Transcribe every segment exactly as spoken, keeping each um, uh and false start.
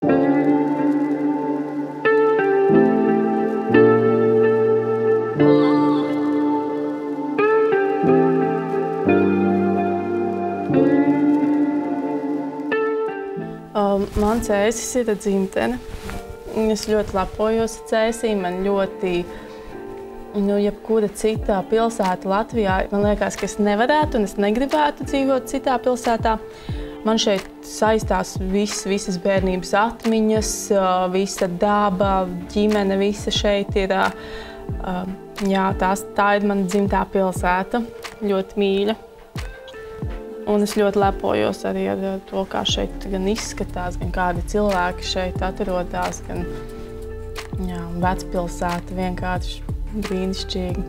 Um, man Cēsis ir dzimtene. Es ļoti lepojos ar Cēsīm. Man ļoti, nu, jebkura citā pilsēta Latvijā, man liekas, ka es nevarētu un es negribētu dzīvot citā pilsētā. Man šeit saistās viss, visas bērnības atmiņas, visa daba, ģimene, visa šeit ir. Jā, tās, tā ir mana dzimtā pilsēta, ļoti mīļa. Un es ļoti lepojos arī ar to, kā šeit gan izskatās, gan kādi cilvēki šeit atrodas, gan jā, vecpilsēta vienkārši brīnišķīgi.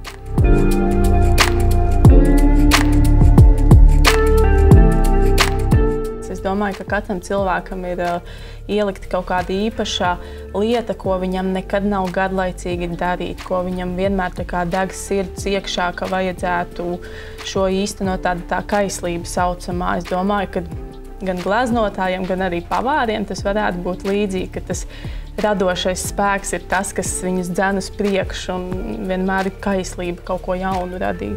Es domāju, ka katram cilvēkam ir uh, ielikta kaut kāda īpaša lieta, ko viņam nekad nav garlaicīgi darīt, ko viņam vienmēr tā kā deg sirds iekšā, ka vajadzētu šo īstenot tāda tā kaislība saucamā. Es domāju, ka gan gleznotājiem, gan arī pavāriem tas varētu būt līdzīgi, ka tas radošais spēks ir tas, kas viņus dzen uz priekšu un vienmēr ir kaislība kaut ko jaunu radīt.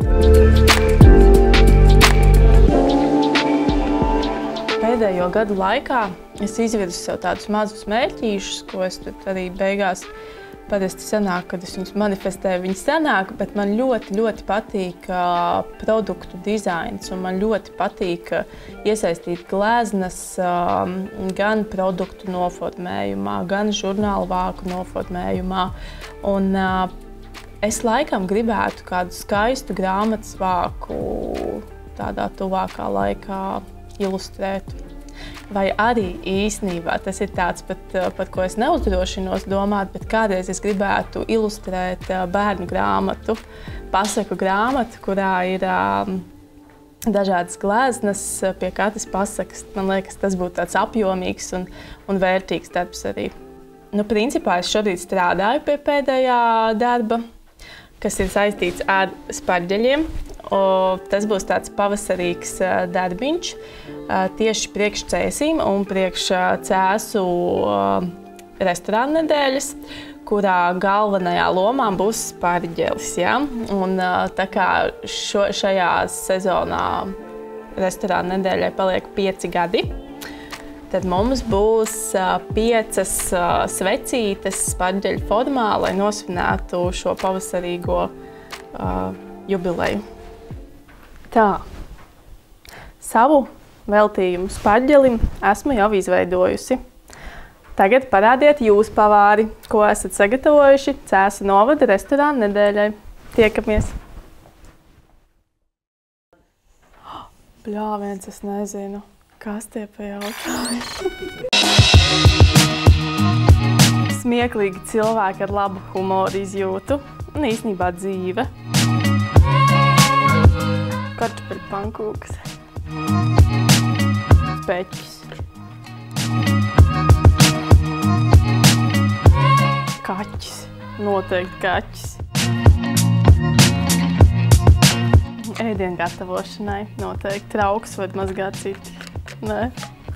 Pēdējo gadu laikā es izvirzu sev tādus mazus mērķīšus, ko es arī beigās parasti sanāk, kad es viņus manifestēju, viņi sanāk, bet man ļoti, ļoti patīk uh, produktu dizains, un man ļoti patīk uh, iesaistīt gleznas uh, gan produktu noformējumā, gan žurnālu vāku noformējumā. Un, uh, es laikam gribētu kādu skaistu grāmatas vāku tādā tuvākā laikā ilustrēt. Vai arī īsnībā tas ir tāds, pat, par ko es neuzdrošinos domāt, bet kādreiz es gribētu ilustrēt bērnu grāmatu, pasaku grāmatu, kurā ir um, dažādas gleznas pie katras pasakas. Man liekas, tas būtu tāds apjomīgs un, un vērtīgs darbs arī. Nu, principā es šobrīd strādāju pie pēdējā darba, kas ir saistīts ar sparģeļiem. O, tas būs tāds pavasarīgs darbiņš tieši priekš Cēsīm un priekš Cēsu restorāna nedēļas, kurā galvenajā lomā būs sparģelis. Ja? Un, tā kā šo, šajā sezonā restorāna nedēļai paliek pieci gadi, tad mums būs piecas svecītes sparģeļu formā, lai nosvinētu šo pavasarīgo uh, jubileju. Tā, savu veltījumu sparģelim esmu jau izveidojusi. Tagad parādiet jūs, pavāri, ko esat sagatavojuši Cēsu novada restorāna nedēļai. Tiekamies! Bļāviens, es nezinu, kas tie pa jautājumu. Smieklīgi cilvēki ar labu humoru izjūtu un īstenībā dzīve. Kartupeļu pankūkas. Speķis. Kaķis. Noteikti kaķis. Ēdienu gatavošanai noteikti trauks var mazgāt citi. Nē.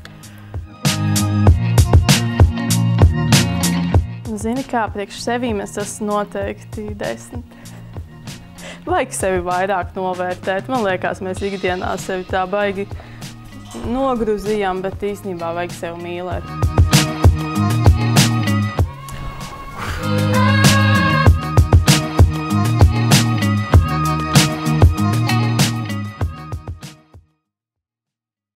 Zini kā, priekš sevīm es esmu noteikti desmit. Vajag sevi vairāk novērtēt. Man liekas, mēs ikdienā sevi tā baigi nogruzījām, bet īstenībā vajag sevi mīlēt.